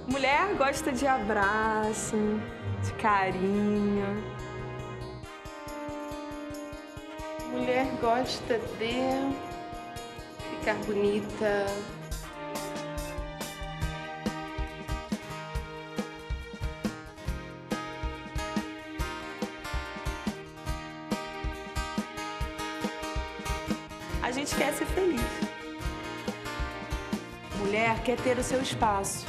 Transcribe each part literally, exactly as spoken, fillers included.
Mulher gosta de abraço, de carinho. Mulher gosta de ficar bonita. A gente quer ser feliz. Mulher quer ter o seu espaço.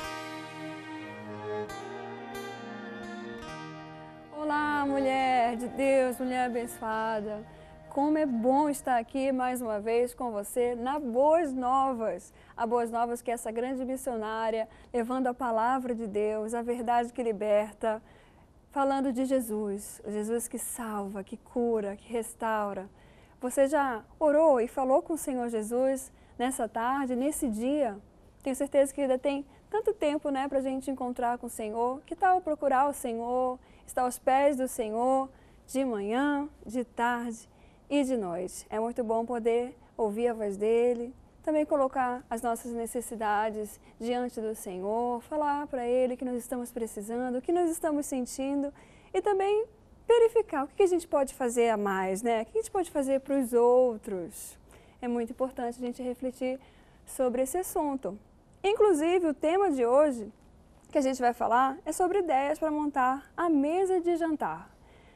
Olá, mulher de Deus, mulher abençoada. Como é bom estar aqui mais uma vez com você na Boas Novas. A Boas Novas que é essa grande missionária, levando a palavra de Deus, a verdade que liberta, falando de Jesus, o Jesus que salva, que cura, que restaura. Você já orou e falou com o Senhor Jesus nessa tarde, nesse dia? Tenho certeza que ainda tem tanto tempo, né, para a gente encontrar com o Senhor. Que tal procurar o Senhor, estar aos pés do Senhor, de manhã, de tarde e de noite. É muito bom poder ouvir a voz dEle, também colocar as nossas necessidades diante do Senhor, falar para Ele que nós estamos precisando, o que nós estamos sentindo e também verificar o que a gente pode fazer a mais, né? O que a gente pode fazer para os outros. É muito importante a gente refletir sobre esse assunto. Inclusive, o tema de hoje que a gente vai falar é sobre ideias para montar a mesa de jantar.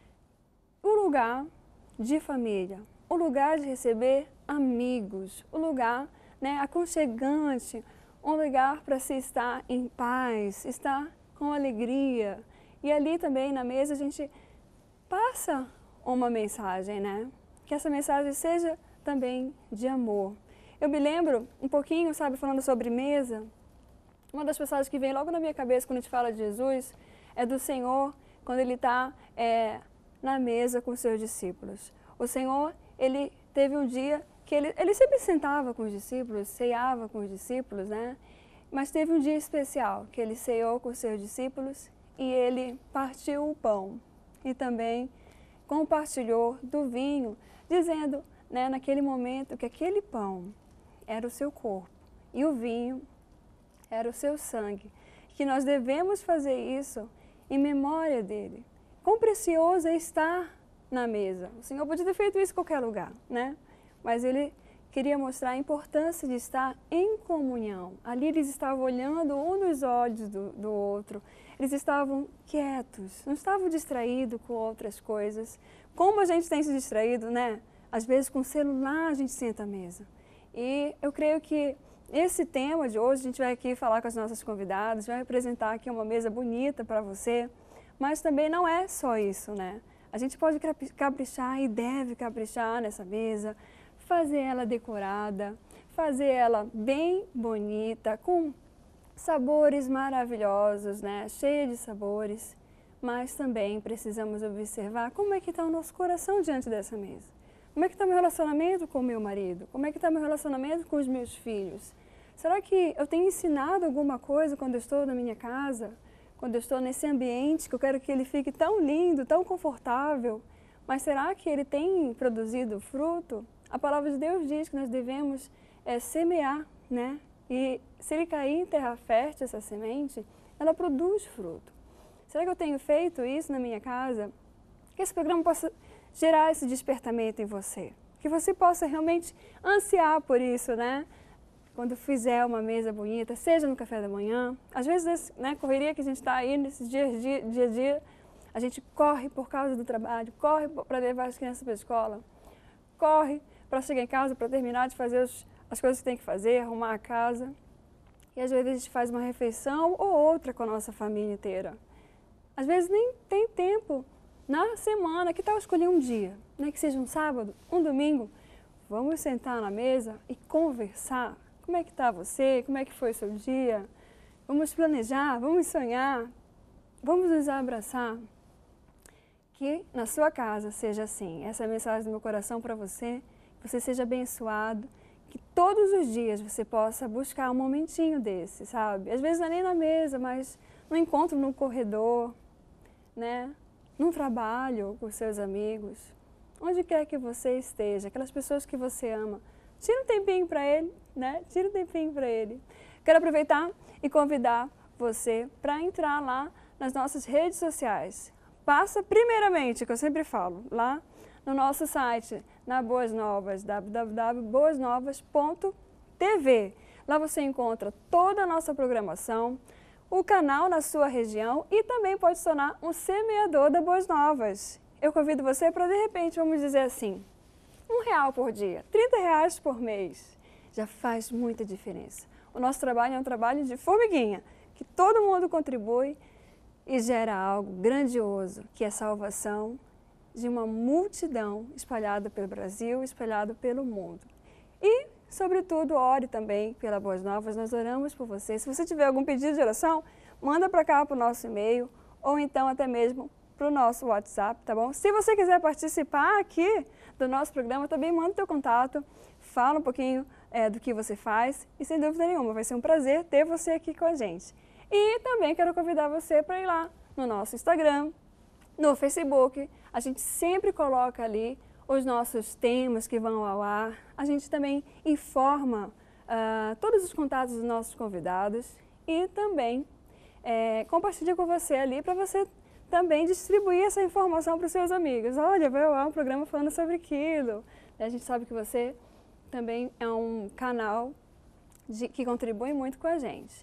O lugar de família, o lugar de receber amigos, o lugar, né, aconchegante, um lugar para se estar em paz, estar com alegria. E ali também na mesa a gente passa uma mensagem, né? Que essa mensagem seja também de amor. Eu me lembro um pouquinho, sabe, falando sobre mesa, uma das passagens que vem logo na minha cabeça quando a gente fala de Jesus é do Senhor, quando Ele está é, na mesa com os seus discípulos. O Senhor, Ele teve um dia que Ele, ele sempre sentava com os discípulos, ceava com os discípulos, né? Mas teve um dia especial que Ele ceou com os seus discípulos e Ele partiu o pão e também compartilhou do vinho, dizendo, né, naquele momento que aquele pão era o seu corpo e o vinho era o seu sangue, que nós devemos fazer isso em memória dele. Quão precioso é estar na mesa. O Senhor podia ter feito isso em qualquer lugar, né? Mas Ele queria mostrar a importância de estar em comunhão. Ali eles estavam olhando um nos olhos do, do outro, eles estavam quietos, não estavam distraídos com outras coisas. Como a gente tem se distraído, né? Às vezes com o celular a gente senta à mesa. E eu creio que esse tema de hoje, a gente vai aqui falar com as nossas convidadas, vai apresentar aqui uma mesa bonita para você, mas também não é só isso, né? A gente pode caprichar e deve caprichar nessa mesa, fazer ela decorada, fazer ela bem bonita, com sabores maravilhosos, né? Cheia de sabores, mas também precisamos observar como é que está o nosso coração diante dessa mesa. Como é que está meu relacionamento com o meu marido? Como é que está meu relacionamento com os meus filhos? Será que eu tenho ensinado alguma coisa quando eu estou na minha casa? Quando eu estou nesse ambiente que eu quero que ele fique tão lindo, tão confortável? Mas será que ele tem produzido fruto? A palavra de Deus diz que nós devemos é, semear, né? E se ele cair em terra fértil, essa semente, ela produz fruto. Será que eu tenho feito isso na minha casa? Que esse programa possa gerar esse despertamento em você. Que você possa realmente ansiar por isso, né? Quando fizer uma mesa bonita, seja no café da manhã. Às vezes, né, correria que a gente está aí nesses dias, dia, dia a dia, a gente corre por causa do trabalho, corre para levar as crianças para a escola, corre para chegar em casa, para terminar de fazer os, as coisas que tem que fazer, arrumar a casa. E às vezes a gente faz uma refeição ou outra com a nossa família inteira. Às vezes nem tem tempo. Na semana, que tal escolher um dia, né, que seja um sábado, um domingo, vamos sentar na mesa e conversar. Como é que está você? Como é que foi o seu dia? Vamos planejar, vamos sonhar, vamos nos abraçar. Que na sua casa seja assim. Essa é a mensagem do meu coração para você, que você seja abençoado, que todos os dias você possa buscar um momentinho desse, sabe? Às vezes não é nem na mesa, mas no encontro no corredor, né? Num trabalho com seus amigos, onde quer que você esteja, aquelas pessoas que você ama, tira um tempinho para ele, né? Tira um tempinho para ele. Quero aproveitar e convidar você para entrar lá nas nossas redes sociais. Passa primeiramente, que eu sempre falo, lá no nosso site, na Boas Novas, w w w ponto boas novas ponto t v. Lá você encontra toda a nossa programação, o canal na sua região e também pode se tornar um semeador da Boas Novas. Eu convido você para, de repente, vamos dizer assim, um real por dia, trinta reais por mês. Já faz muita diferença. O nosso trabalho é um trabalho de formiguinha, que todo mundo contribui e gera algo grandioso, que é a salvação de uma multidão espalhada pelo Brasil, espalhada pelo mundo. E, sobretudo, ore também pela Boas Novas, nós oramos por você. Se você tiver algum pedido de oração, manda para cá para o nosso e-mail ou então até mesmo para o nosso WhatsApp, tá bom? Se você quiser participar aqui do nosso programa, também manda o teu contato, fala um pouquinho é, do que você faz e sem dúvida nenhuma, vai ser um prazer ter você aqui com a gente. E também quero convidar você para ir lá no nosso Instagram, no Facebook, a gente sempre coloca ali os nossos temas que vão ao ar, a gente também informa uh, todos os contatos dos nossos convidados e também é, compartilha com você ali para você também distribuir essa informação para os seus amigos. Olha, vai ao ar um programa falando sobre aquilo. A gente sabe que você também é um canal de, que contribui muito com a gente.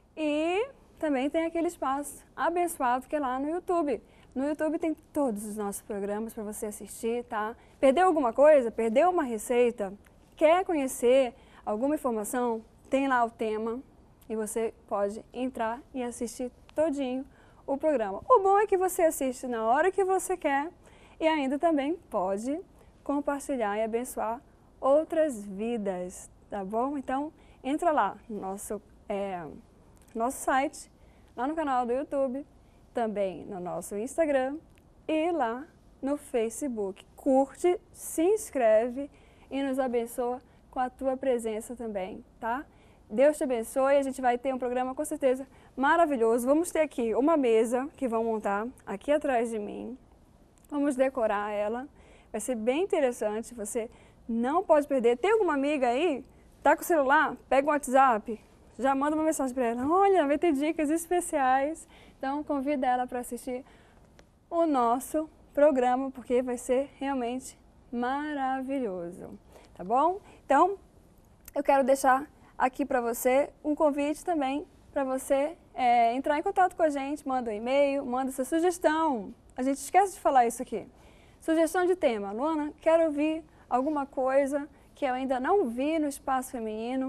E também tem aquele espaço abençoado que é lá no YouTube. No YouTube tem todos os nossos programas para você assistir, tá? Perdeu alguma coisa? Perdeu uma receita? Quer conhecer alguma informação? Tem lá o tema e você pode entrar e assistir todinho o programa. O bom é que você assiste na hora que você quer e ainda também pode compartilhar e abençoar outras vidas, tá bom? Então, entra lá no nosso, é, nosso site, lá no canal do YouTube, também no nosso Instagram e lá no Facebook. Curte, se inscreve e nos abençoa com a tua presença também, tá? Deus te abençoe, a gente vai ter um programa com certeza maravilhoso. Vamos ter aqui uma mesa que vão montar aqui atrás de mim. Vamos decorar ela. Vai ser bem interessante, você não pode perder. Tem alguma amiga aí? Tá com o celular? Pega o WhatsApp, já manda uma mensagem para ela. Olha, vai ter dicas especiais. Então, convida ela para assistir o nosso programa, porque vai ser realmente maravilhoso, tá bom? Então, eu quero deixar aqui para você um convite também para você é, entrar em contato com a gente, manda um e-mail, manda sua sugestão. A gente esquece de falar isso aqui. Sugestão de tema. Luana, quero ouvir alguma coisa que eu ainda não vi no Espaço Feminino,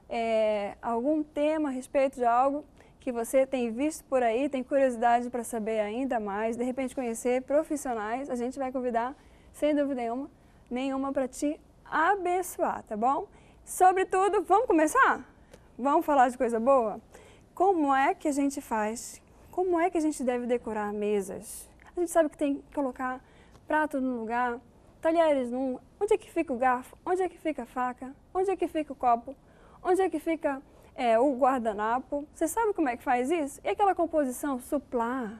é, algum tema a respeito de algo que você tem visto por aí, tem curiosidade para saber ainda mais, de repente conhecer profissionais, a gente vai convidar, sem dúvida nenhuma, nenhuma para te abençoar, tá bom? Sobretudo, vamos começar? Vamos falar de coisa boa? Como é que a gente faz? Como é que a gente deve decorar mesas? A gente sabe que tem que colocar prato no lugar, talheres num, onde é que fica o garfo, onde é que fica a faca, onde é que fica o copo, onde é que fica é, o guardanapo. Você sabe como é que faz isso? E aquela composição suplar,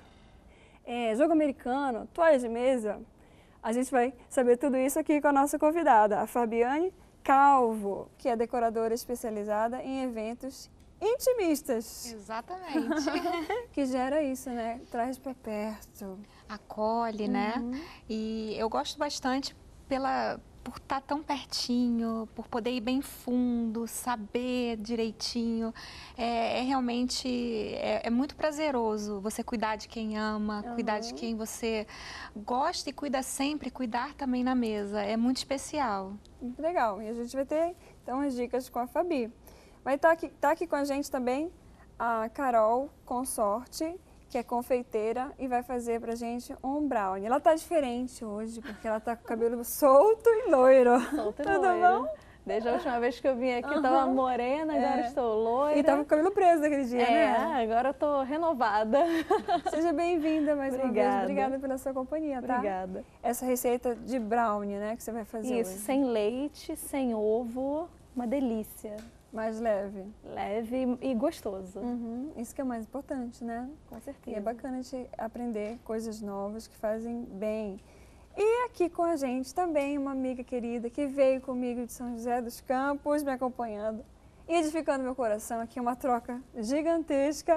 é, jogo americano, toalha de mesa? A gente vai saber tudo isso aqui com a nossa convidada, a Fabiane Calvo, que é decoradora especializada em eventos intimistas. Exatamente. Que gera isso, né? Traz para perto. Acolhe, Uhum. né? E eu gosto bastante pela, por estar tão pertinho, por poder ir bem fundo, saber direitinho. É, é realmente, é, é muito prazeroso você cuidar de quem ama, Uhum. cuidar de quem você gosta e cuida sempre, cuidar também na mesa. É muito especial. Muito legal. E a gente vai ter, então, as dicas com a Fabi. Vai estar aqui, tá aqui com a gente também a Carol Consorte, que é confeiteira e vai fazer pra gente um brownie. Ela tá diferente hoje, porque ela tá com o cabelo solto e loiro. Solto e Tudo loiro. bom? Desde a última vez que eu vim aqui, Uhum. eu tava morena, agora É. estou loira. E tava com o cabelo preso naquele dia, É, né? agora eu tô renovada. Seja bem-vinda mais uma vez. Obrigada. Obrigada pela sua companhia, tá? Obrigada. Essa receita de brownie, né, que você vai fazer Isso, hoje. sem leite, sem ovo, uma delícia. Mais leve. Leve e gostoso. Uhum. Isso que é o mais importante, né? Com E certeza. é bacana a gente aprender coisas novas que fazem bem. E aqui com a gente também uma amiga querida que veio comigo de São José dos Campos, me acompanhando e edificando meu coração. Aqui uma troca gigantesca.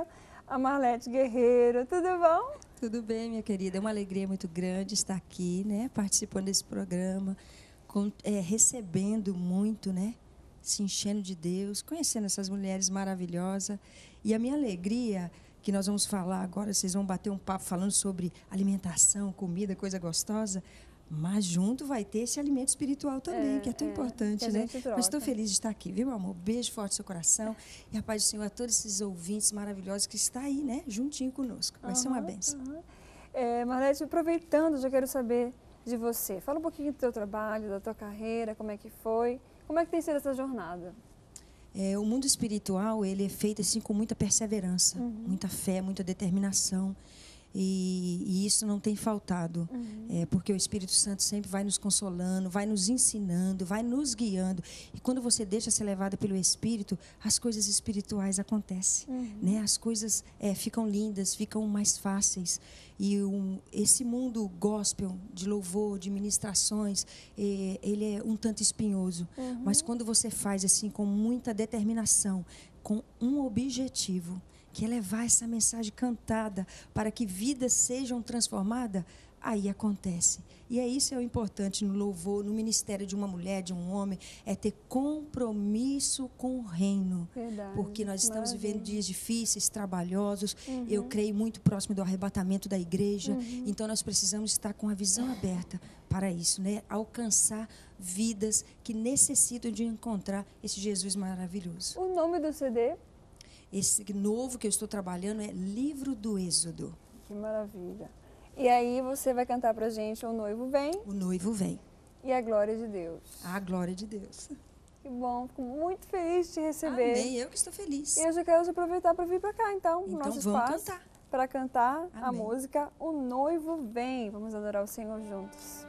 a Marlete Guerreiro. Tudo bom? Tudo bem, minha querida. É uma alegria muito grande estar aqui, né? Participando desse programa, com, é, recebendo muito, né? Se enchendo de Deus, conhecendo essas mulheres maravilhosas. E a minha alegria, que nós vamos falar agora, vocês vão bater um papo falando sobre alimentação, comida, coisa gostosa, mas junto vai ter esse alimento espiritual também, É, que é tão é, importante, que a né? gente troca. Mas estou feliz de estar aqui, viu, amor? Beijo forte no seu coração. E a paz do Senhor a todos esses ouvintes maravilhosos que estão aí, né? Juntinho conosco. Vai ser uma Aham, bênção. aham. É, Marlete, aproveitando, já quero saber de você. Fala um pouquinho do teu trabalho, da tua carreira, como é que foi, como é que tem sido essa jornada? É, o mundo espiritual, ele é feito assim com muita perseverança, Uhum. muita fé, muita determinação. E, e isso não tem faltado, Uhum. é, porque o Espírito Santo sempre vai nos consolando, vai nos ensinando, vai nos guiando. E quando você deixa ser levada pelo Espírito, as coisas espirituais acontecem. Uhum. Né? As coisas é, ficam lindas, ficam mais fáceis. E um, esse mundo gospel, de louvor, de ministrações, é, ele é um tanto espinhoso. Uhum. Mas quando você faz assim com muita determinação, com um objetivo, que é levar essa mensagem cantada para que vidas sejam transformadas, aí acontece. E é isso que é o importante no louvor, no ministério de uma mulher, de um homem, é ter compromisso com o reino. Verdade. Porque nós estamos Maravilha. vivendo dias difíceis, trabalhosos. Uhum. Eu creio muito próximo do arrebatamento da igreja. Uhum. Então nós precisamos estar com a visão aberta para isso, né? Alcançar vidas que necessitam de encontrar esse Jesus maravilhoso. O nome do C D? Esse novo que eu estou trabalhando é Livro do Êxodo. Que maravilha. E aí você vai cantar pra gente O Noivo Vem O noivo vem. e a Glória de Deus. A glória de Deus. Que bom, fico muito feliz de te receber. Amém, eu que estou feliz. E eu já quero aproveitar para vir para cá, então, no Então nosso vamos espaço, cantar. para cantar a Amém. música O Noivo Vem. Vamos adorar o Senhor juntos.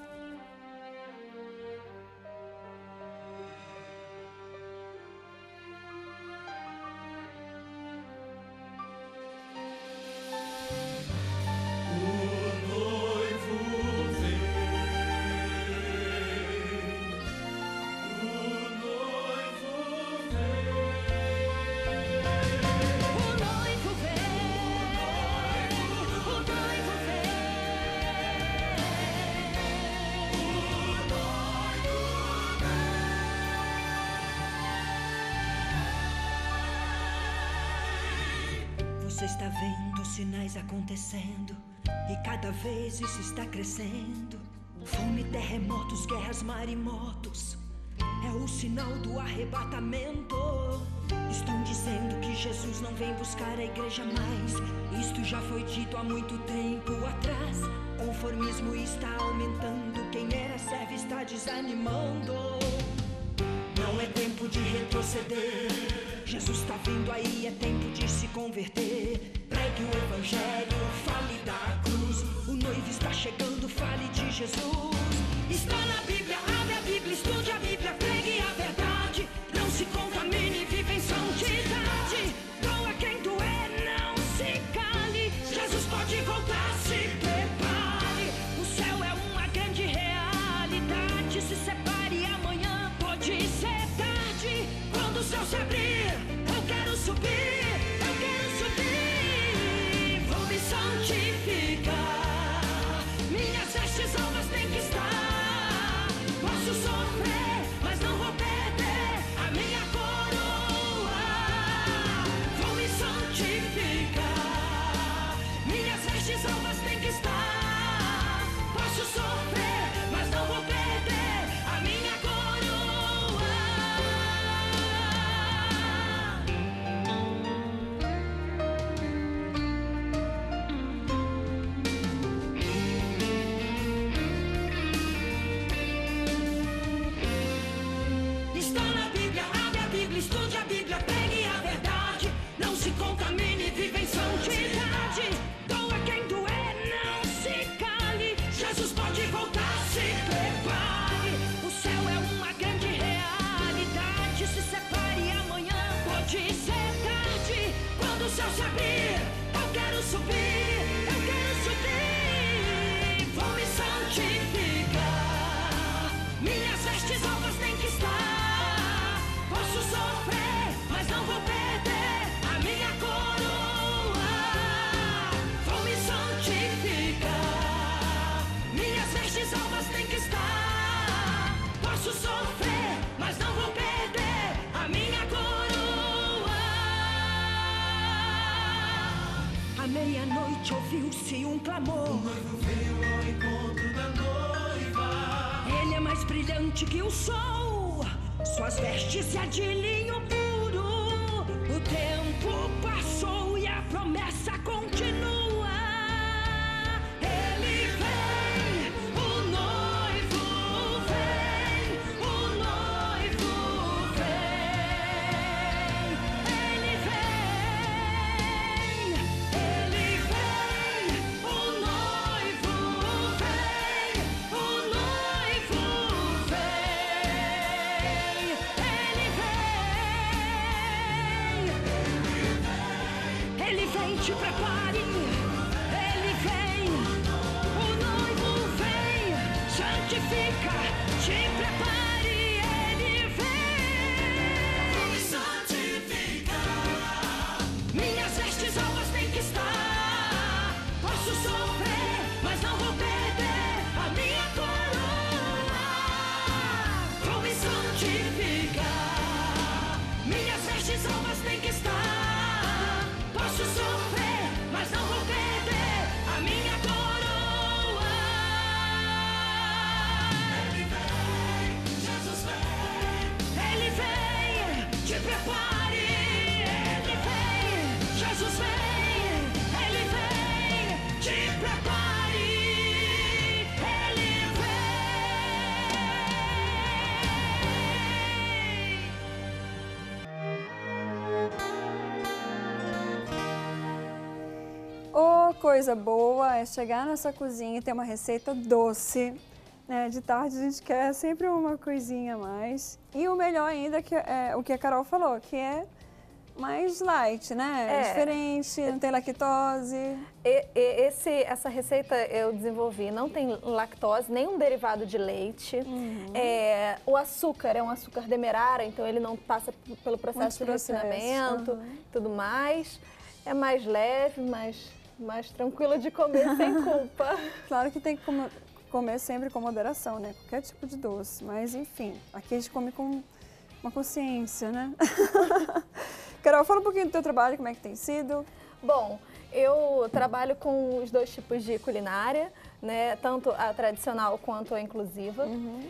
Você está vendo sinais acontecendo e cada vez isso está crescendo. Fome, terremotos, guerras, maremotos. É o sinal do arrebatamento. Estão dizendo que Jesus não vem buscar a igreja mais. Isto já foi dito há muito tempo atrás. Conformismo está aumentando. Quem era servo está desanimando. Não é tempo de retroceder. Jesus está vindo aí, é tempo de se converter. Pregue o evangelho, fale da cruz. O noivo está chegando, fale de Jesus. Está na Bíblia, abre a Bíblia, estude a Bíblia, pregue a verdade. Não se contamine, vive em santidade. Doa quem doer, não se cale. Jesus pode voltar, se prepare. O céu é uma grande realidade. Se separe, amanhã pode ser tarde. Quando o céu se abrir, eu quero subir, eu quero subir. Vou me santificar. Minhas vestes alvas têm que estar. Posso sofrer, mas não vou perder a minha coroa. Vou me santificar. Minhas vestes alvas têm que estar. Posso sofrer, mas não vou perder a minha coroa. Está na Bíblia, abre a Bíblia, estude a Bíblia, pregue a verdade. Não se contamine, vive em santidade. Doa quem doer, não se cale. Jesus pode voltar, se prepare. O céu é uma grande realidade. Se separe, amanhã pode ser tarde. Quando o céu se abrir, eu quero subir, eu quero subir. Vou me santificar. Minhas vestes alvas têm que estar. Posso sofrer, mas não vou perder a minha coroa. à meia-noite ouviu-se um clamor. O noivo veio ao encontro da noiva. Ele é mais brilhante que o sol, suas vestes é de linho puro. O tempo passou e a promessa continua. Ele vem, o noivo vem, o noivo vem. Ele vem, ele vem, o noivo vem, o noivo vem. Ele vem, ele vem, te prepare. Ele vem, o noivo vem, santifica, te prepare. Ele vem, santifica. Minhas vestes alvas têm que estar. Posso sofrer, mas não vou perder a minha coroa. Vou me santificar. Minhas vestes alvas têm que estar. Posso sofrer, mas não vou perder a minha coroa. Ele vem, Jesus vem. Ele vem, te prepare. Ele vem, Jesus vem. Ele vem, te prepare. Ele Ô, coisa boa é chegar nessa cozinha e ter uma receita doce, né? De tarde a gente quer sempre uma coisinha a mais. E o melhor ainda que é o que a Carol falou, que é mais light, né? É. Diferente, não tem lactose. E, e, esse, essa receita eu desenvolvi, não tem lactose, nenhum derivado de leite. Uhum. É, o açúcar é um açúcar demerara, então ele não passa p- pelo processo Muitos de processos, refinamento uhum. e tudo mais. É mais leve, mais, mais tranquilo de comer sem culpa. Claro que tem que comer, comer sempre com moderação, né? Qualquer tipo de doce. Mas, enfim, aqui a gente come com uma consciência, né? Carol, fala um pouquinho do teu trabalho, como é que tem sido. Bom, eu trabalho com os dois tipos de culinária, né? Tanto a tradicional quanto a inclusiva.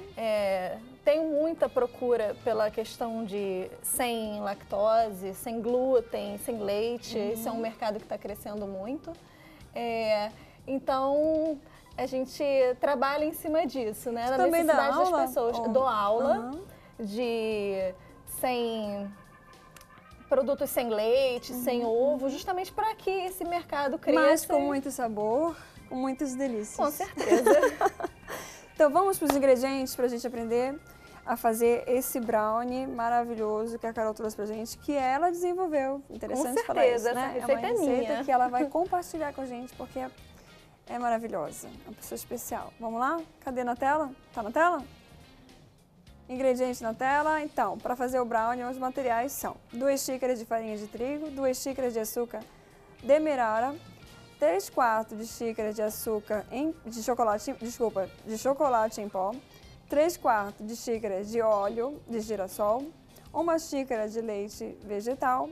É, tenho muita procura pela questão de sem lactose, sem glúten, sem leite. Isso é um mercado que está crescendo muito. É, então, a gente trabalha em cima disso, né? Da também dá necessidade das aula? pessoas. Ou- Dou aula Aham. de sem produtos sem leite, sem ovo, justamente para que esse mercado cresça. Mas com muito sabor, com muitas delícias. Com certeza. Então vamos para os ingredientes para a gente aprender a fazer esse brownie maravilhoso que a Carol trouxe pra gente, que ela desenvolveu. Interessante Com falar isso, certeza, né? essa receita é é uma receita minha. que ela vai compartilhar com a gente, porque é, é maravilhosa. É uma pessoa especial. Vamos lá? Cadê na tela? Tá na tela? Ingredientes na tela. Então, para fazer o brownie, os materiais são duas xícaras de farinha de trigo, duas xícaras de açúcar demerara, três quartos de xícara de açúcar em, de chocolate, desculpa, de chocolate em pó, três quartos de xícara de óleo de girassol, uma xícara de leite vegetal.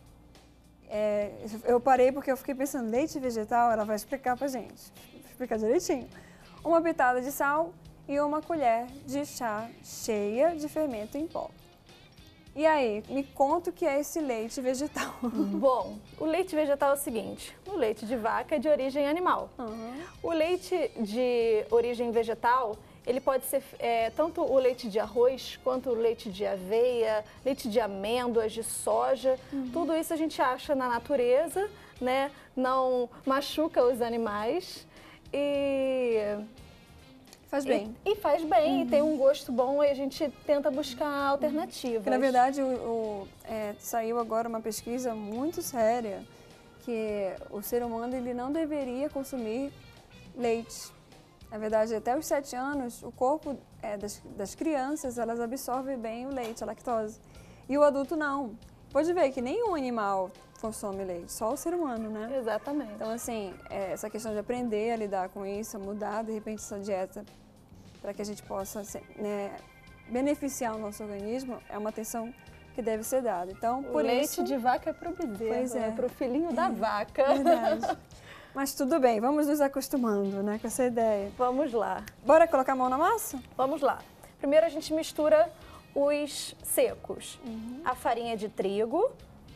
É, eu parei porque eu fiquei pensando, leite vegetal, ela vai explicar pra gente, vou explicar direitinho. Uma pitada de sal e uma colher de chá cheia de fermento em pó. E aí, me conta o que é esse leite vegetal. Bom, o leite vegetal é o seguinte, o leite de vaca é de origem animal. Uhum. O leite de origem vegetal, ele pode ser é, tanto o leite de arroz, quanto o leite de aveia, leite de amêndoas, de soja. Uhum. Tudo isso a gente acha na natureza, né? Não machuca os animais e... Faz bem. E, e faz bem, Uhum. e tem um gosto bom, e a gente tenta buscar alternativas. Porque, na verdade, o, o, é, saiu agora uma pesquisa muito séria que o ser humano ele não deveria consumir leite. Na verdade, até os sete anos, o corpo é, das, das crianças, elas absorvem bem o leite, a lactose. E o adulto não. Pode ver que nenhum animal consome leite, só o ser humano, né? Exatamente. Então, assim, é, essa questão de aprender a lidar com isso, a mudar, de repente, essa dieta para que a gente possa, né, beneficiar o nosso organismo, é uma atenção que deve ser dado. Então, por o leite isso... de vaca é para o bezerro, Pois é. é para o filhinho da vaca. Verdade. Mas tudo bem, vamos nos acostumando, né, com essa ideia. Vamos lá. Bora colocar a mão na massa? Vamos lá. Primeiro a gente mistura os secos. Uhum. A farinha de trigo.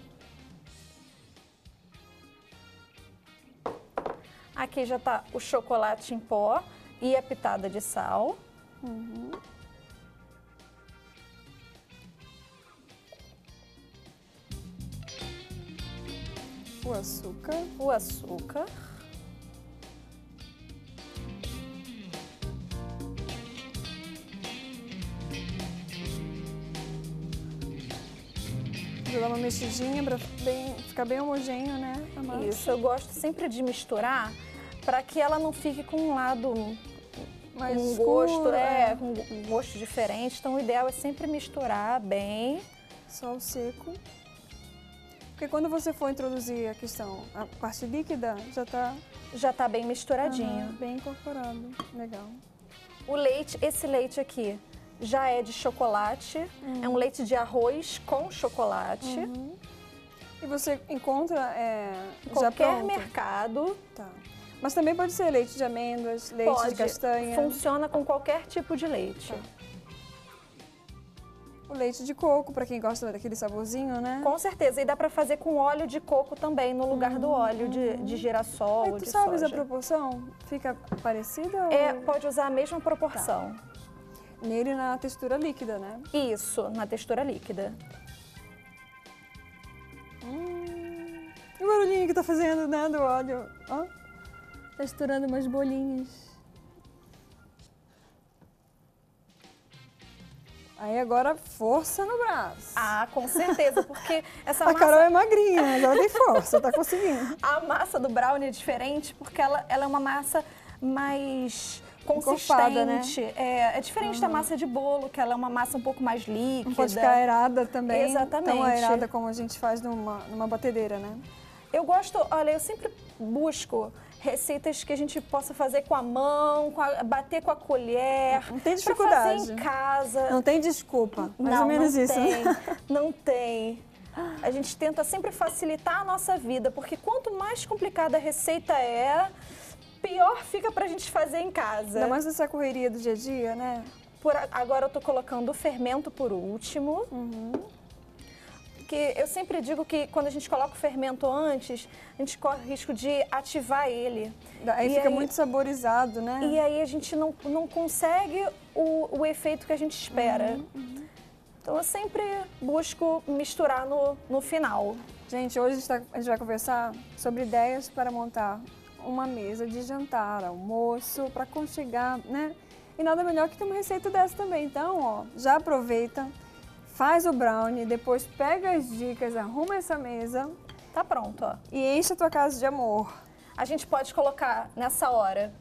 Aqui já está o chocolate em pó e a pitada de sal. Uhum. O açúcar. O açúcar. Vou dar uma mexidinha para bem, ficar bem homogêneo, né? A massa. Isso, eu gosto sempre de misturar para que ela não fique com um lado mais um escuro, gosto, é, é, com um gosto diferente. Então o ideal é sempre misturar bem. Só o seco. Porque quando você for introduzir a questão, a parte líquida já está já tá bem misturadinho, uhum, bem incorporado. Legal. O leite, esse leite aqui já é de chocolate, uhum. é um leite de arroz com chocolate. Uhum. E você encontra é, em já qualquer pronto? mercado. Tá. Mas também pode ser leite de amêndoas, leite pode. de castanha. Funciona com qualquer tipo de leite. Tá. O leite de coco, para quem gosta daquele saborzinho, né? Com certeza. E dá para fazer com óleo de coco também, no lugar uhum. do óleo de, de girassol Aí, ou tu de sabes soja. a proporção? Fica parecida? É, ou... pode usar a mesma proporção. Tá. Nele na textura líquida, né? Isso, na textura líquida. Hum, e o barulhinho que tá fazendo, né, do óleo. Ó, tá estourando umas bolinhas. Aí agora força no braço. Ah, com certeza, porque essa a massa... Carol é magrinha, mas ela tem força, tá conseguindo. A massa do brownie é diferente porque ela, ela é uma massa mais consistente. Né? É, é diferente uhum. da massa de bolo, que ela é uma massa um pouco mais líquida. Não pode ficar aerada também. Exatamente. Tão aerada como a gente faz numa, numa batedeira, né? Eu gosto, olha, eu sempre busco receitas que a gente possa fazer com a mão, com a, bater com a colher. Não tem dificuldade. Pra fazer em casa. Não tem desculpa. Mais não, ou menos não isso. Tem, não tem. A gente tenta sempre facilitar a nossa vida, porque quanto mais complicada a receita é, pior fica pra gente fazer em casa. Ainda mais nessa correria do dia a dia, né? Por, agora eu tô colocando o fermento por último. Uhum. Porque eu sempre digo que quando a gente coloca o fermento antes, a gente corre o risco de ativar ele. Aí e fica aí, muito saborizado, né? E aí a gente não, não consegue o, o efeito que a gente espera. Uhum, uhum. Então eu sempre busco misturar no, no final. Gente, hoje a gente, tá, a gente vai conversar sobre ideias para montar uma mesa de jantar, almoço, para aconchegar, né? E nada melhor que ter uma receita dessa também. Então, ó, já aproveita, faz o brownie, depois pega as dicas, arruma essa mesa. Tá pronto, ó. E enche a tua casa de amor. A gente pode colocar nessa hora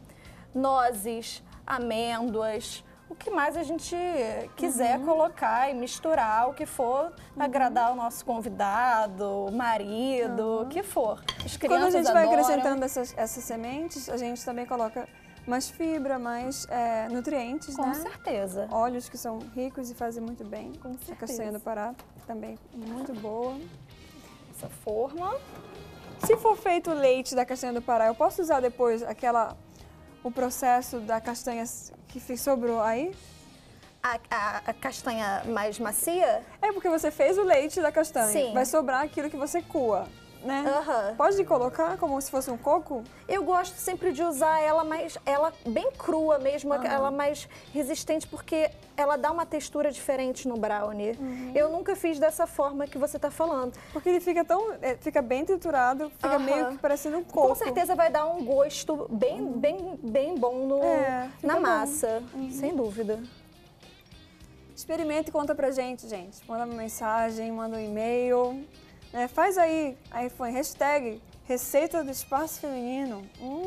nozes, amêndoas, o que mais a gente quiser uhum. colocar e misturar, o que for uhum. agradar o nosso convidado, o marido, uhum. o que for. As crianças Quando a gente adoram. vai acrescentando essas, essas sementes, a gente também coloca mais fibra, mais é, nutrientes, Com né? Com certeza. Óleos que são ricos e fazem muito bem. Com certeza. A castanha do Pará também muito boa. Essa forma. Se for feito o leite da castanha do Pará, eu posso usar depois aquela, o processo da castanha que sobrou aí? A, a, a castanha mais macia? É porque você fez o leite da castanha. Sim. Vai sobrar aquilo que você coa, né? Uhum. Pode colocar como se fosse um coco? Eu gosto sempre de usar ela mais, ela bem crua mesmo, uhum. ela mais resistente, porque ela dá uma textura diferente no brownie. Uhum. Eu nunca fiz dessa forma que você está falando. Porque ele fica tão, fica bem triturado, fica uhum. meio que parecendo um coco. Com certeza vai dar um gosto bem, uhum. bem, bem bom no, é, na massa, uhum. sem dúvida. Experimenta e conta pra gente, gente. Manda uma mensagem, manda um e-mail. Né? Faz aí, aí foi hashtag receita do espaço feminino.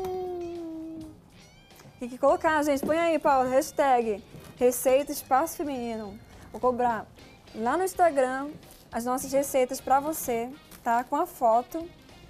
Hum. Tem que colocar, gente. Põe aí, Paula, hashtag receita espaço feminino. Vou cobrar lá no Instagram as nossas receitas pra você, tá? Com a foto.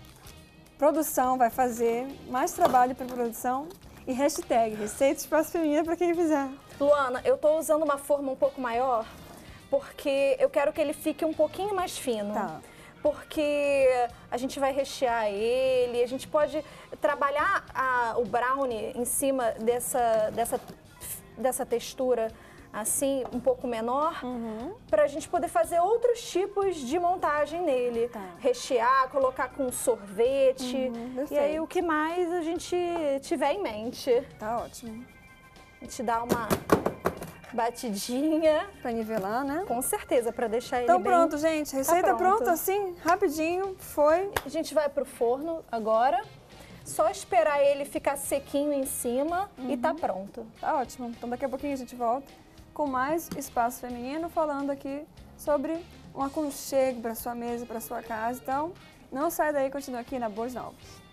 Produção vai fazer mais trabalho pra produção. E hashtag receita espaço feminino pra quem fizer. Luana, eu tô usando uma forma um pouco maior porque eu quero que ele fique um pouquinho mais fino. Tá. Porque a gente vai rechear ele, a gente pode trabalhar a, o brownie em cima dessa, dessa, dessa textura assim, um pouco menor, uhum. para a gente poder fazer outros tipos de montagem nele. Tá. Rechear, colocar com sorvete, uhum, e aí o que mais a gente tiver em mente. Tá ótimo. A gente dá uma batidinha. Pra nivelar, né? Com certeza, para deixar ele então, bem... Então pronto, gente. Receita tá pronta, assim, rapidinho, foi. A gente vai pro forno agora. Só esperar ele ficar sequinho em cima uhum. e tá pronto. Tá ótimo. Então daqui a pouquinho a gente volta com mais Espaço Feminino, falando aqui sobre um aconchego para sua mesa, para sua casa. Então, não sai daí, continua aqui na Boas Novas.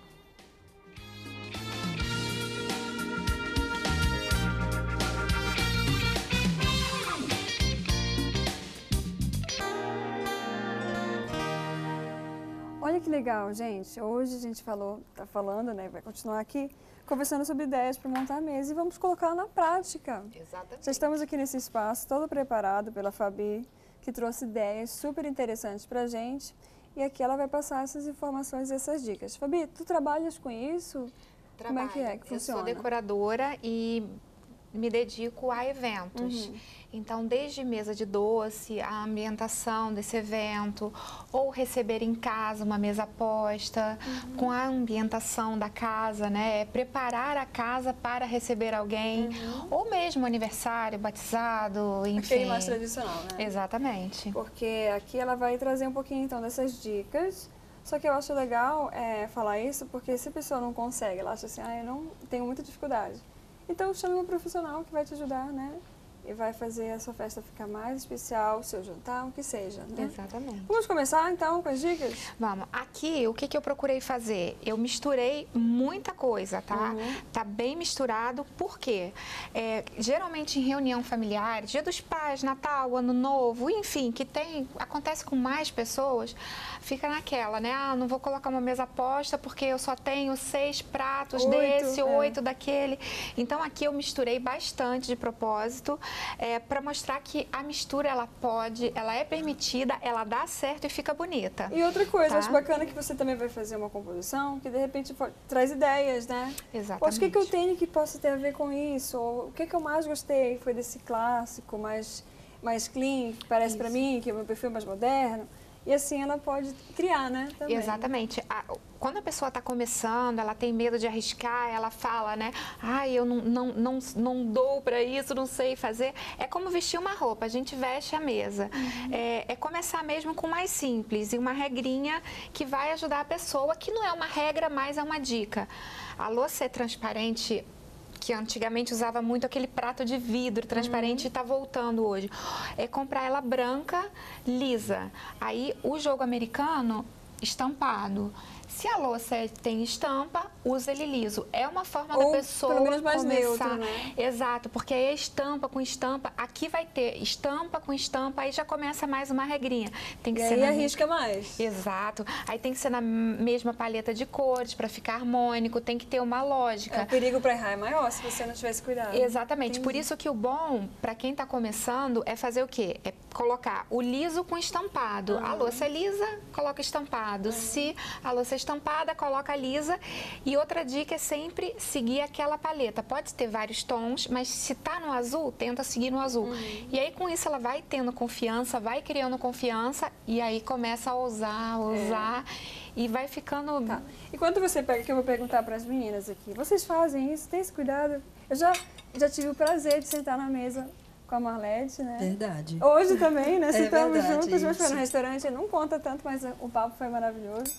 Olha que legal, gente. Hoje a gente falou, tá falando, né? Vai continuar aqui conversando sobre ideias para montar a mesa e vamos colocar na prática. Exatamente. Já estamos aqui nesse espaço, todo preparado pela Fabi, que trouxe ideias super interessantes para a gente. E aqui ela vai passar essas informações e essas dicas. Fabi, tu trabalhas com isso? Trabalho. Como é que é que funciona? Eu sou decoradora e me dedico a eventos. Uhum. Então, desde mesa de doce, a ambientação desse evento, ou receber em casa uma mesa posta, uhum. com a ambientação da casa, né? Preparar a casa para receber alguém, uhum. ou mesmo aniversário, batizado, enfim. Aquele mais tradicional, né? Exatamente. Porque aqui ela vai trazer um pouquinho, então, dessas dicas. Só que eu acho legal é, falar isso, porque se a pessoa não consegue, ela acha assim, ah, eu não tenho muita dificuldade. Então, chame um profissional que vai te ajudar, né? E vai fazer a sua festa ficar mais especial, o seu jantar, o que seja, né? Exatamente. Vamos começar, então, com as dicas? Vamos. Aqui, o que, que eu procurei fazer? Eu misturei muita coisa, tá? Uhum. Tá bem misturado, por quê? É, geralmente, em reunião familiar, Dia dos Pais, Natal, Ano Novo, enfim, que tem, acontece com mais pessoas, fica naquela, né? Ah, não vou colocar uma mesa posta porque eu só tenho seis pratos oito, desse, é. oito daquele. Então, aqui eu misturei bastante de propósito, É, para mostrar que a mistura, ela pode, ela é permitida, ela dá certo e fica bonita. E outra coisa, tá? acho bacana que você também vai fazer uma composição que, de repente, for, traz ideias, né? Exatamente. O que, que eu tenho que possa ter a ver com isso? Ou, o que, que eu mais gostei foi desse clássico, mais, mais clean, que parece para mim, que é o meu perfil mais moderno. E assim ela pode criar, né? Também. Exatamente. A, quando a pessoa está começando, ela tem medo de arriscar, ela fala, né? Ai, eu não, não, não, não dou para isso, não sei fazer. É como vestir uma roupa, a gente veste a mesa. Uhum. É, é começar mesmo com o mais simples e uma regrinha que vai ajudar a pessoa, que não é uma regra, mas é uma dica. A louça é transparente, que antigamente usava muito aquele prato de vidro transparente, uhum. e está voltando hoje. É comprar ela branca, lisa. Aí o jogo americano, estampado. Se a louça tem estampa, usa ele liso. É uma forma Ou, da pessoa pelo menos mais começar. Neutro, né? Exato, porque aí é estampa com estampa, aqui vai ter estampa com estampa, aí já começa mais uma regrinha. Tem que e ser aí na... arrisca mais. Exato. Aí tem que ser na mesma paleta de cores para ficar harmônico, tem que ter uma lógica. É, o perigo para errar é maior se você não tivesse cuidado. Exatamente. Entendi. Por isso que o bom, para quem está começando, é fazer o quê? É colocar o liso com estampado. Uhum. A louça é lisa, coloca estampado. Uhum. Se a louça é estampada, coloca lisa. E outra dica é sempre seguir aquela paleta. Pode ter vários tons, mas se tá no azul, tenta seguir no azul. Uhum. E aí, com isso, ela vai tendo confiança, vai criando confiança e aí começa a ousar, ousar é. e vai ficando... Tá. E quando você pega, que eu vou perguntar para as meninas aqui, vocês fazem isso? Tem esse cuidado? Eu já, já tive o prazer de sentar na mesa com a Marlete, né? Verdade. Hoje também, né? Sentamos é verdade, juntas, mas foi isso. no restaurante, não conta tanto, mas o papo foi maravilhoso.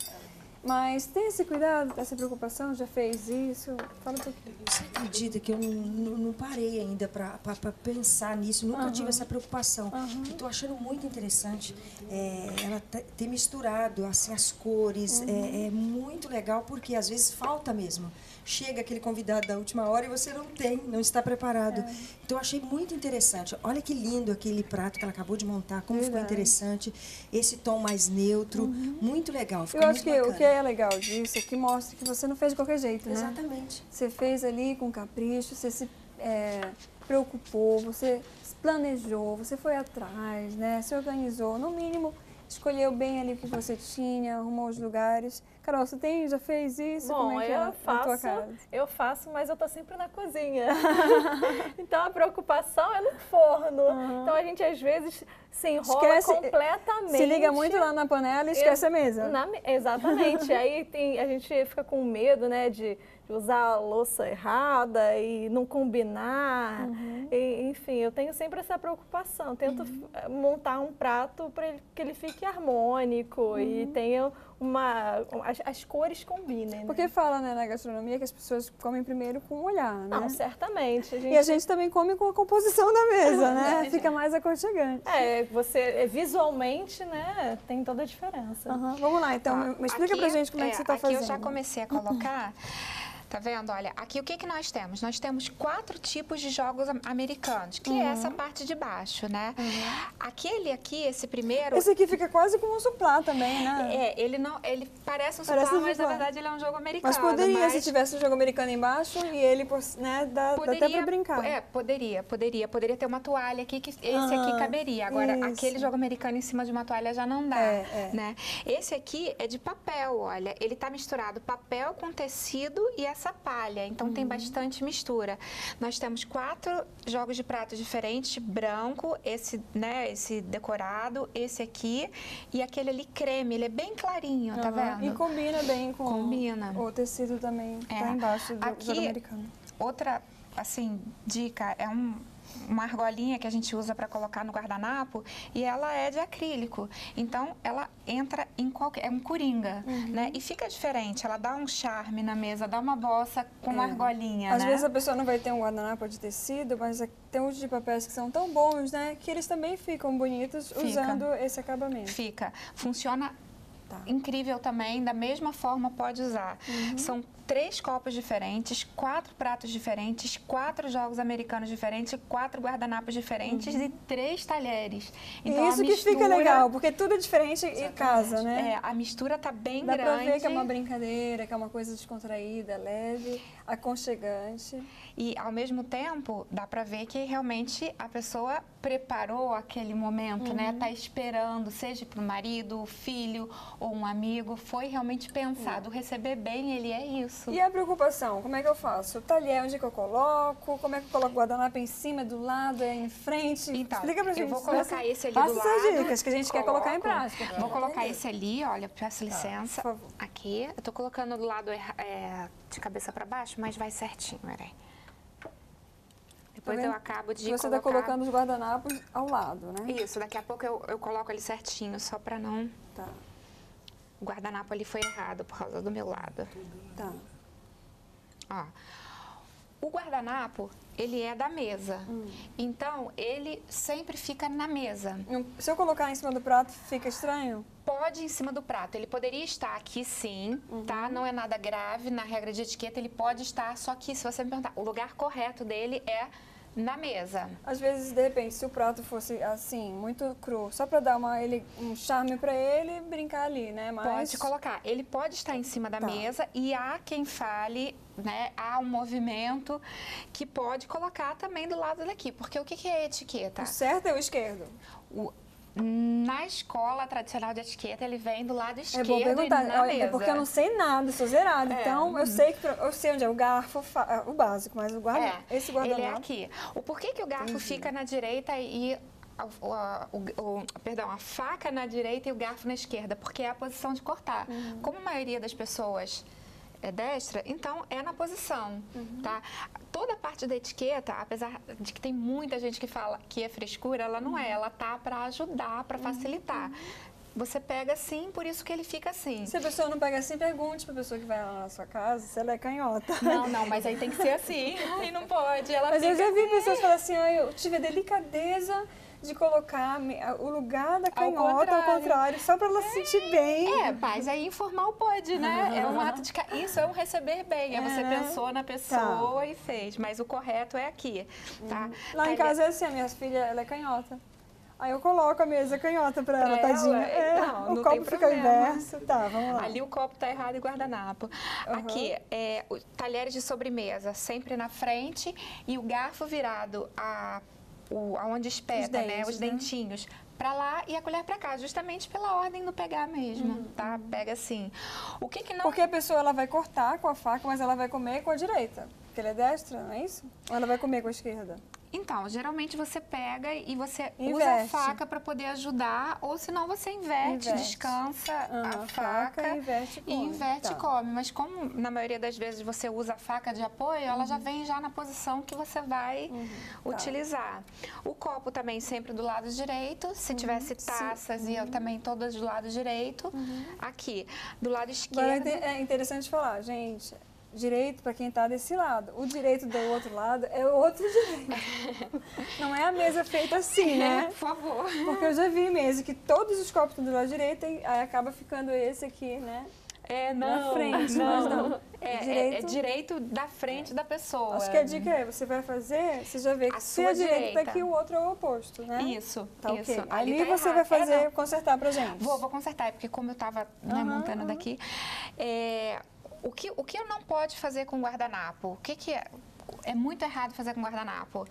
Mas tem esse cuidado, essa preocupação? Já fez isso? Fala um pouquinho. Você acredita que eu não, não, não parei ainda para pensar nisso? Nunca uhum. tive essa preocupação. Uhum. Estou achando muito interessante é, ela ter misturado assim, as cores. Uhum. É, é muito legal porque às vezes falta mesmo. Chega aquele convidado da última hora e você não tem, não está preparado. É. Então, eu achei muito interessante. Olha que lindo aquele prato que ela acabou de montar, como Verdade. ficou interessante. Esse tom mais neutro, uhum. muito legal. Ficou eu muito acho que bacana. O que é legal disso é que mostra que você não fez de qualquer jeito, né? Exatamente. Você fez ali com capricho, você se é, preocupou, você se planejou, você foi atrás, né? Se organizou, no mínimo escolheu bem ali o que você tinha, arrumou os lugares. Carol, você tem, já fez isso? Bom, Como é que eu é na faço, tua casa? eu faço, mas eu tô sempre na cozinha. Então a preocupação é no forno. Uhum. Então a gente às vezes se enrola esquece, completamente. Se liga muito lá na panela e esquece a mesa. Na, exatamente. Aí tem, a gente fica com medo, né, de, de usar a louça errada e não combinar. Uhum. E, enfim, eu tenho sempre essa preocupação. Tento uhum. montar um prato para que ele fique harmônico uhum. e tenha uma... As, as cores combinem. Né? Porque fala, né, na gastronomia que as pessoas comem primeiro com o olhar, né? Não, certamente. A gente... E a gente também come com a composição da mesa, né? Fica mais aconchegante. É, você visualmente, né, tem toda a diferença. Uhum. Vamos lá, então, ah, me explica aqui, pra gente como é, é que você está fazendo. Aqui eu já comecei a colocar... Tá vendo? Olha, aqui o que, que nós temos? Nós temos quatro tipos de jogos americanos, que uhum. é essa parte de baixo, né? Uhum. Aquele aqui, esse primeiro... Esse aqui fica quase como um suplá também, né? É, ele não, ele parece um parece suplá, um mas suplá. Na verdade ele é um jogo americano. Mas poderia, mas... se tivesse um jogo americano embaixo e ele, né, dá, poderia, dá até pra brincar. É, poderia, poderia. Poderia ter uma toalha aqui, que esse ah, aqui caberia. Agora, isso. aquele jogo americano em cima de uma toalha já não dá, é, é. né? Esse aqui é de papel, olha. Ele tá misturado papel com tecido e essa palha. Então, Então, tem bastante mistura. Nós temos quatro jogos de pratos diferentes, branco, esse, né, esse decorado, esse aqui e aquele ali creme, ele é bem clarinho, tá vendo? E combina bem com combina. o tecido também, que é. tá embaixo do aqui, jogo americano. Outra, assim, dica, é um... uma argolinha que a gente usa para colocar no guardanapo e ela é de acrílico. Então, ela entra em qualquer... é um coringa, uhum. né? E fica diferente, ela dá um charme na mesa, dá uma bossa com é. uma argolinha, Às né? vezes a pessoa não vai ter um guardanapo de tecido, mas tem uns de papéis que são tão bons, né? Que eles também ficam bonitos fica. usando esse acabamento. Fica. Funciona... Tá. Incrível também, da mesma forma pode usar. Uhum. São três copos diferentes, quatro pratos diferentes, quatro jogos americanos diferentes, quatro guardanapos diferentes uhum. e três talheres. Então, isso mistura... que fica legal, porque tudo é diferente em casa, né? É, a mistura tá bem Dá grande. Dá pra ver que é uma brincadeira, que é uma coisa descontraída, leve, aconchegante. E, ao mesmo tempo, dá pra ver que realmente a pessoa preparou aquele momento, uhum. né? Tá esperando, seja pro marido, filho ou um amigo, foi realmente pensado. Uhum. Receber bem, ele é isso. E a preocupação, como é que eu faço? O talher, onde é que eu coloco? Como é que eu coloco o guardanapo em cima, do lado, é em frente? Então, explica pra gente. Eu vou colocar né? esse ali Passa do lado. essas dicas que a gente coloco. quer colocar em prática. Vou colocar esse ali, olha, peço licença. Tá, aqui, eu tô colocando do lado é, de cabeça pra baixo, mas vai certinho, peraí. Depois tá eu acabo de Você colocar... Você tá colocando os guardanapos ao lado, né? Isso, daqui a pouco eu, eu coloco ele certinho, só pra não... Tá. O guardanapo ali foi errado por causa do meu lado. Tá. Ó, o guardanapo, ele é da mesa. Hum. Então, ele sempre fica na mesa. Se eu colocar em cima do prato, fica estranho? Pode em cima do prato. Ele poderia estar aqui, sim, uhum. tá? Não é nada grave. Na regra de etiqueta, ele pode estar. Só que, se você me perguntar, o lugar correto dele é na mesa. Às vezes, de repente, se o prato fosse assim, muito cru, só para dar uma, ele, um charme para ele brincar ali, né? Mas... Pode colocar. Ele pode estar em cima da tá. mesa e há quem fale, né? Há um movimento que pode colocar também do lado daqui. Porque o que, que é etiqueta? O certo é o esquerdo. O... Na escola tradicional de etiqueta, ele vem do lado esquerdo. É bom perguntar, e na mesa. É porque eu não sei nada, sou zerada. É. Então, eu sei, que, eu sei onde é o garfo, o básico, mas o guarda, é. esse guardanapo... Ele é aqui. O porquê que o garfo Entendi. fica na direita e... O, o, o, perdão, a faca na direita e o garfo na esquerda? Porque é a posição de cortar. Uhum. Como a maioria das pessoas... é destra, então é na posição, uhum. tá? Toda a parte da etiqueta, apesar de que tem muita gente que fala que é frescura, ela não uhum. é, ela tá para ajudar, para facilitar. Uhum. Você pega assim, por isso que ele fica assim. Se a pessoa não pega assim, pergunte para a pessoa que vai lá na sua casa se ela é canhota. Não, não, mas aí tem que ser assim, e não pode. Ela mas fica eu já vi assim. pessoas falarem assim, ah, eu tive a delicadeza de colocar o lugar da canhota ao contrário, ao contrário só para ela é. se sentir bem. É, mas aí informal pode, né? É um ato de... Isso é um receber bem. É, é você né? pensou na pessoa tá. e fez. Mas o correto é aqui, tá? Uhum. Lá em casa é assim, a minha filha, ela é canhota. Aí eu coloco a mesa canhota pra ela, Pra tadinha. ela? É, Não, o não copo tem fica problema. inverso. Tá, vamos lá. Ali o copo tá errado e guardanapo. Uhum. Aqui, é, os talheres de sobremesa sempre na frente e o garfo virado a, o, aonde espeta, Os dentes, né? Os né? dentinhos. Pra lá e a colher pra cá, justamente pela ordem do pegar mesmo, Uhum. tá? Pega assim. O que que não... Porque a pessoa ela vai cortar com a faca, mas ela vai comer com a direita. Porque ela é destra, não é isso? Ou ela vai comer com a esquerda? Então, geralmente você pega e você usa Inverte. a faca para poder ajudar, ou senão você inverte, Inverte. descansa Ah, a a faca, faca, inverte e e come. inverte Tá. e come. Mas como na maioria das vezes você usa a faca de apoio, ela já vem já na posição que você vai Uhum. Tá. utilizar. O copo também sempre do lado direito, se tivesse taças e eu também todas do lado direito. Aqui, do lado Agora esquerdo... é interessante falar, gente, direito para quem está desse lado. O direito do outro lado é o outro direito. Não é a mesa feita assim, né? Por favor. Porque eu já vi mesa que todos os copos estão do lado direito e aí acaba ficando esse aqui, né? É, Na não, frente, não. mas não. É, é- Direito. é direito da frente da pessoa. Acho que a dica é, você vai fazer, você já vê que A se sua a direita direita. daqui, o outro é o oposto, né? Isso, Tá isso. ok. Ali Ali tá você errado. vai fazer, É, não. consertar pra gente. Vou, vou consertar, é porque como eu estava Aham, montando aham. daqui, é, o, que, o que eu não pode fazer com guardanapo? O que, que é, é muito errado fazer com guardanapo?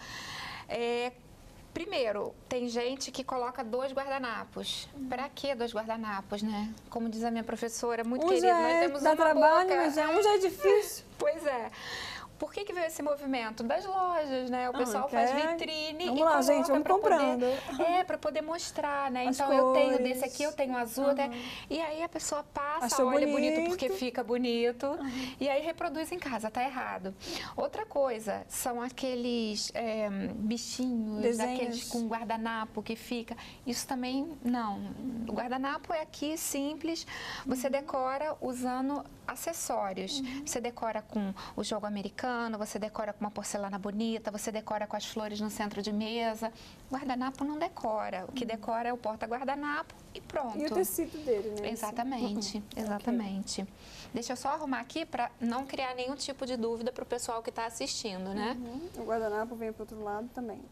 É, primeiro, tem gente que coloca dois guardanapos. Pra que dois guardanapos, né? Como diz a minha professora, muito Um querida, já nós é, temos dá uma trabalho, boca. mas já, um já é difícil. Pois é. Por que, que veio esse movimento? Das lojas, né? O Ah, pessoal quer? faz vitrine Vamos e lá, coloca gente, vamos pra comprando. Poder, é, para poder mostrar, né? As Então, eu tenho cores. desse aqui, eu tenho azul. eu tenho- E aí a pessoa passa, Achou olha bonito. bonito porque fica bonito. E aí reproduz em casa, tá errado. Outra coisa, são aqueles é, bichinhos, Desenhos. aqueles com guardanapo que fica. Isso também, não. O guardanapo é aqui, simples. Você decora usando acessórios. Você decora com o jogo americano, você decora com uma porcelana bonita, você decora com as flores no centro de mesa. Guardanapo não decora. O que decora é o porta-guardanapo e pronto. E o tecido dele, né? Exatamente, exatamente. Deixa eu só arrumar aqui para não criar nenhum tipo de dúvida para o pessoal que está assistindo, né? Uhum. O guardanapo vem para o outro lado também.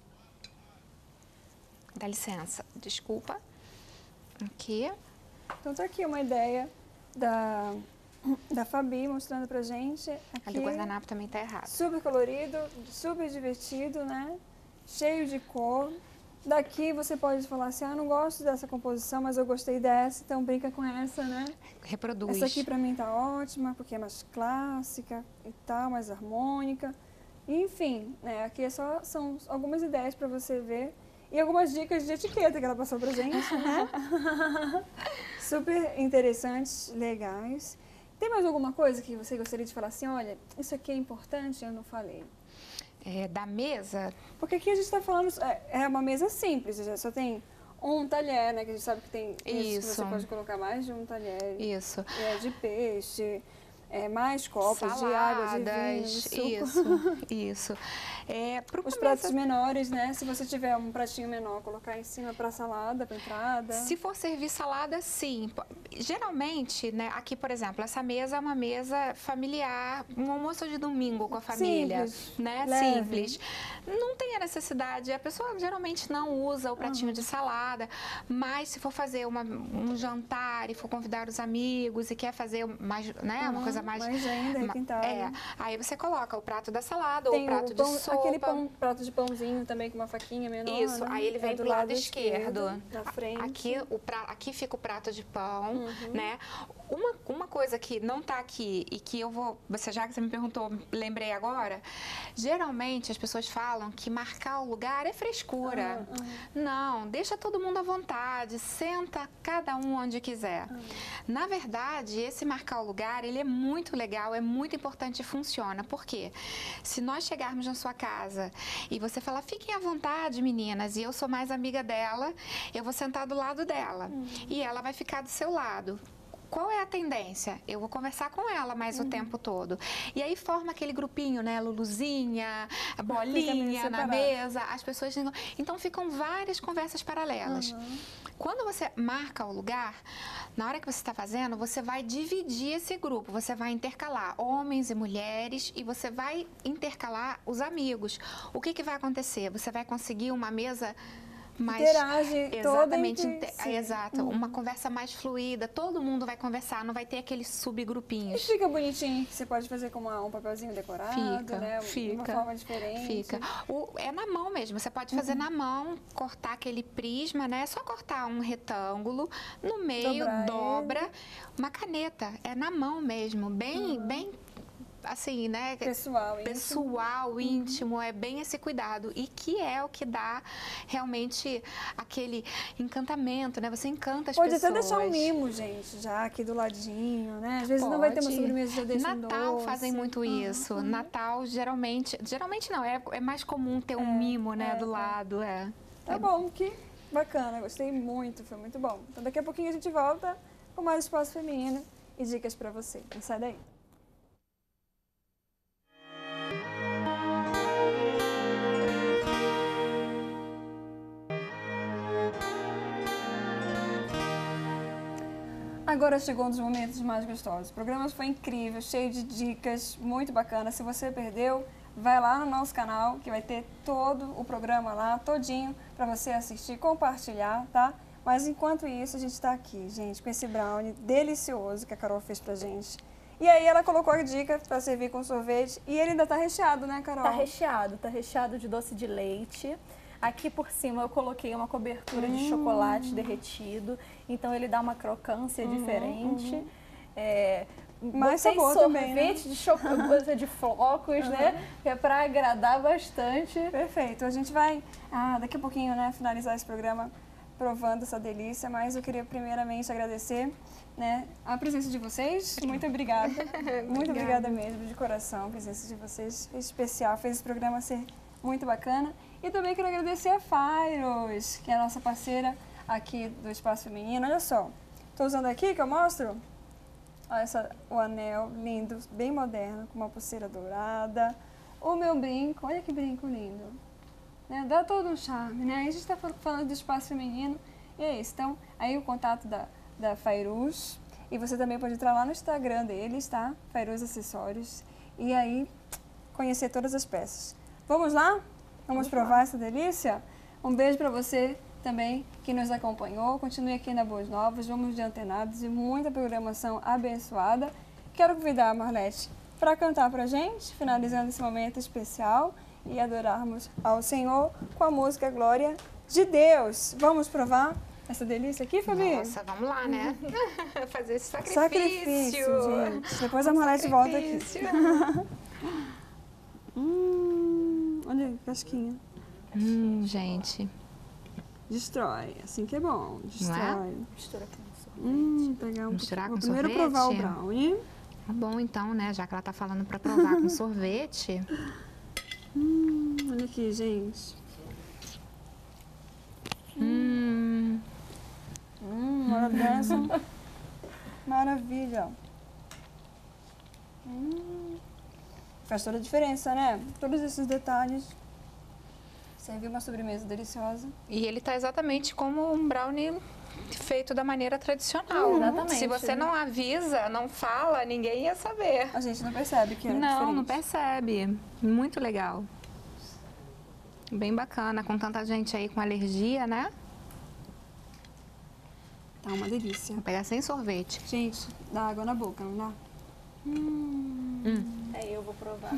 Dá licença, desculpa. Aqui. Então tá aqui uma ideia da, da Fabi mostrando pra gente. Aqui, Ali o guardanapo também está errado. super colorido, super divertido, né? Cheio de cor. Daqui você pode falar assim, ah, não gosto dessa composição, mas eu gostei dessa, então brinca com essa, né? Reproduz. Essa aqui pra mim tá ótima, porque é mais clássica e tal, mais harmônica. Enfim, né? Aqui é só, são algumas ideias para você ver e algumas dicas de etiqueta que ela passou pra gente, né? Super interessantes, legais. Tem mais alguma coisa que você gostaria de falar assim, olha, isso aqui é importante, eu não falei? É, da mesa, Porque aqui a gente está falando, é, é uma mesa simples, já só tem um talher, né? Que a gente sabe que tem mesas que Isso. você pode colocar mais de um talher. isso. É, de peixe, é, mais copos de água, de vinho, de suco. isso, isso. É, pro Os começo, pratos menores, né? Se você tiver um pratinho menor, colocar em cima para salada, para entrada. se for servir salada, sim. Geralmente, né, aqui, por exemplo, essa mesa é uma mesa familiar, um almoço de domingo com a família, Simples, né? leve. Simples. Não tem a necessidade, a pessoa geralmente não usa o pratinho de salada, mas se for fazer uma, um jantar e for convidar os amigos e quer fazer mais, né, uma Uhum, coisa mais... mais ainda, ma- requintada. É, aí você coloca o prato da salada ou Tem o prato o pão, de sopa. aquele pão, prato de pãozinho também com uma faquinha menor. Isso, né? aí ele vem É do pro lado esquerdo. Da frente. Aqui, o pra, aqui fica o prato de pão, Uhum. né? Uma, uma coisa que não tá aqui e que eu vou... Você, já que você me perguntou, lembrei agora. Geralmente, as pessoas falam que marcar o lugar é frescura. Uhum, uhum. Não, deixa todo mundo à vontade. Senta cada um onde quiser. Uhum. Na verdade, esse marcar o lugar, ele é muito legal, é muito importante e funciona. Por quê? Se nós chegarmos na sua casa e você falar, fiquem à vontade, meninas, e eu sou mais amiga dela, eu vou sentar do lado dela. Uhum. E ela vai ficar do seu lado. Qual é a tendência? Eu vou conversar com ela mais Uhum. o tempo todo. E aí forma aquele grupinho, né? Luluzinha, a meio bolinha na separado. mesa, as pessoas... Então ficam várias conversas paralelas. Uhum. Quando você marca o lugar, na hora que você está fazendo, você vai dividir esse grupo, você vai intercalar homens e mulheres e você vai intercalar os amigos. O que, que vai acontecer? Você vai conseguir uma mesa mais... interage toda Exatamente, entre inte- si. exato. Uma conversa mais fluida, todo mundo vai conversar, não vai ter aqueles E subgrupinhos. fica bonitinho, que você pode fazer com uma- um papelzinho decorado, Fica, né? De uma fica, forma diferente. Fica. O- é na mão mesmo, você pode fazer na mão, cortar aquele prisma, né? É só cortar um retângulo, no meio, Dobrar dobra, uma caneta, é na mão mesmo, bem, bem assim, né? Pessoal, íntimo. Pessoal, íntimo, é bem esse cuidado. E que é o que dá realmente aquele encantamento, né? Você encanta as Pode pessoas. até deixar um mimo, gente, já aqui do ladinho, né? Às vezes não vai ter uma Pode. sobremesa, já deixa um Natal doce. fazem muito isso. Uhum. Natal, geralmente... Geralmente não, é, é mais comum ter um É, mimo, né, é, do é. lado, é. Tá bom, que bacana, gostei muito, foi muito bom. Então daqui a pouquinho a gente volta com mais espaço feminino e dicas pra você. Não sai daí. Agora chegou um dos momentos mais gostosos. O programa foi incrível, cheio de dicas, muito bacana. Se você perdeu, vai lá no nosso canal, que vai ter todo o programa lá, todinho, para você assistir, compartilhar, tá? Mas enquanto isso, a gente está aqui, gente, com esse brownie delicioso que a Carol fez pra gente. E aí ela colocou a dica para servir com sorvete e ele ainda tá recheado, né, Carol? Tá recheado, tá recheado de doce de leite. Aqui por cima eu coloquei uma cobertura Hum. de chocolate derretido, então ele dá uma crocância Uhum, diferente. uhum. É, Mais botei sabor sorvete também, né? de chocolate de flocos, né? Que é para agradar bastante. Perfeito. A gente vai, ah, daqui a pouquinho, né, finalizar esse programa provando essa delícia, mas eu queria primeiramente agradecer, né, a presença de vocês. Muito obrigada. Muito obrigada mesmo, de coração. A presença de vocês é especial, fez esse programa ser muito bacana. E também quero agradecer a Fairos, que é a nossa parceira aqui do Espaço Feminino. Olha só, estou usando aqui, que eu mostro. Olha essa, o anel lindo, bem moderno, com uma pulseira dourada. O meu brinco, olha que brinco lindo. Né? Dá todo um charme, né? A gente está falando do Espaço Feminino e é isso. Então, aí o contato da, da Fairuz. E você também pode entrar lá no Instagram deles, tá? Fairuz Acessórios. E aí, conhecer todas as peças. Vamos lá? Vamos, Vamos provar lá. Essa delícia? Um beijo para você também que nos acompanhou. Continue aqui na Boas Novas. Vamos de antenados e muita programação abençoada. Quero convidar a Marlete para cantar para a gente, finalizando esse momento especial e adorarmos ao Senhor com a música Glória de Deus. Vamos provar essa delícia aqui, Fabi? Nossa, vamos lá, né? Fazer esse sacrifício. Sacrifício, gente. Depois a Marlete volta aqui. hum, olha que casquinha. Hum, gente. Destrói, assim que é bom. Destrói. Não é? Mistura com sorvete. Hum, pegar um Misturar pouquinho. com Vou primeiro sorvete? provar o brownie. Tá bom, então, né? Já que ela tá falando pra provar com sorvete. Hum, olha aqui, gente. Hum. Hum, olha dessa. Maravilha. Hum. Faz toda a diferença, né? Todos esses detalhes. Serviu uma sobremesa deliciosa. E ele tá exatamente como um brownie feito da maneira tradicional. Exatamente. Se você não avisa, não fala, ninguém ia saber. A gente não percebe que é Não, diferente. não percebe. Muito legal. Bem bacana, com tanta gente aí com alergia, né? Tá uma delícia. Vou pegar sem sorvete. Gente, dá água na boca, não dá? Hum. Hum. É, eu vou provar.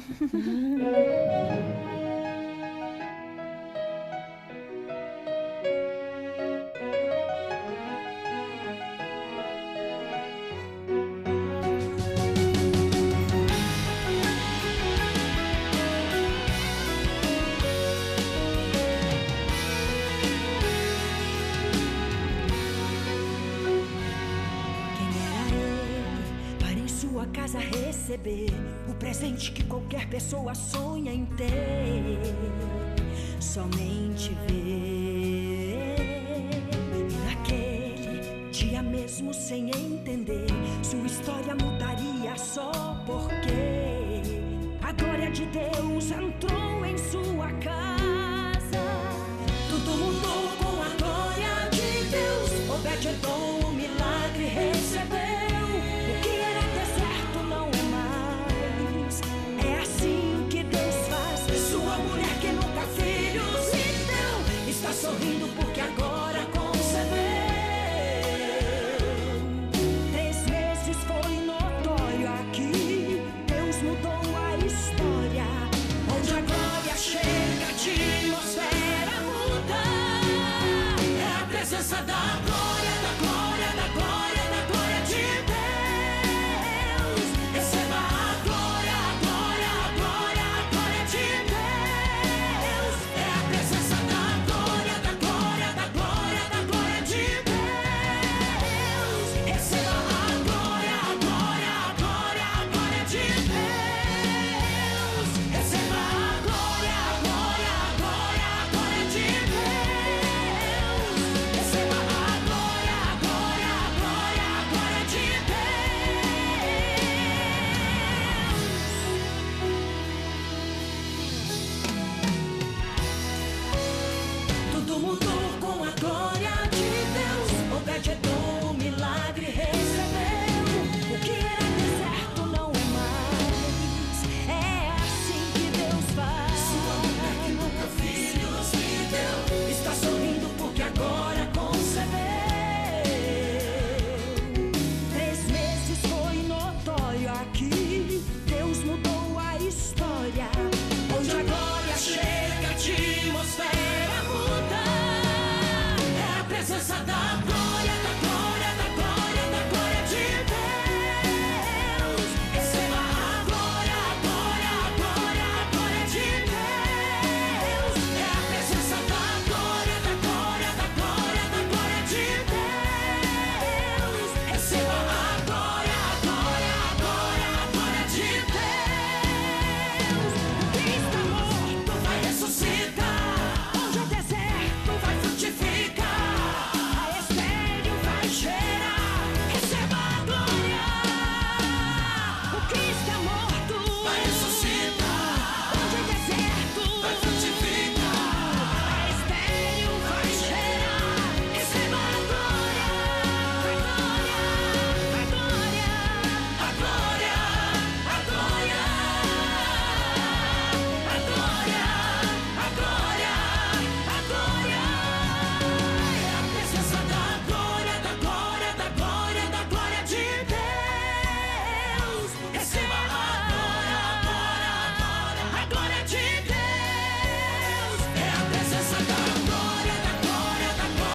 Casa receber o presente que qualquer pessoa sonha em ter, somente ver. E naquele dia mesmo, sem entender, sua história mudaria só porque a glória de Deus entrou em sua casa. Tudo mudou com a glória de Deus. Obed-Edom, o milagre recebeu. Sorrindo porque Conquista